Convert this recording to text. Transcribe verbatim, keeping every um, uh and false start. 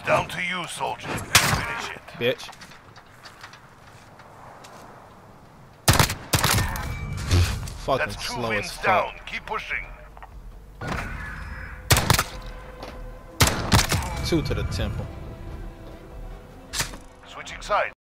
Down to you, soldier. Finish it. Bitch. Fucking That's two slow as wins fuck. down. Keep pushing. Two to the temple. Switching sides.